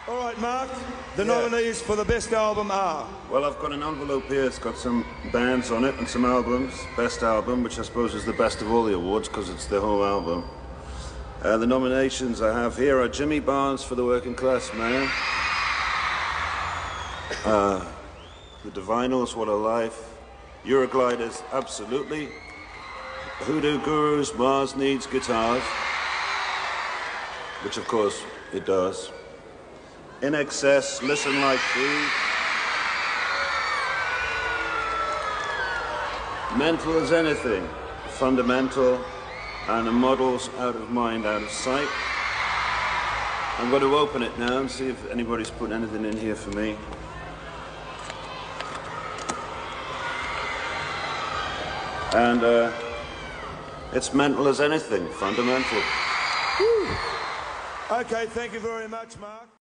All right, Mark, the nominees for the best album are? Well, I've got an envelope here. It's got some bands on it and some albums. Best album, which I suppose is the best of all the awards because it's the whole album. The nominations I have here are Jimmy Barnes for The Working Class Man, The Divinyls, What a Life, Eurogliders, absolutely, Hoodoo Gurus, Mars Needs Guitars, which of course it does, In Excess, Listen Like Thee, Mental as Anything, Fundamental, and The Models, Out of Mind, Out of Sight. I'm going to open it now and see if anybody's put anything in here for me. And it's Mental as Anything, Fundamental. Okay, thank you very much, Mark.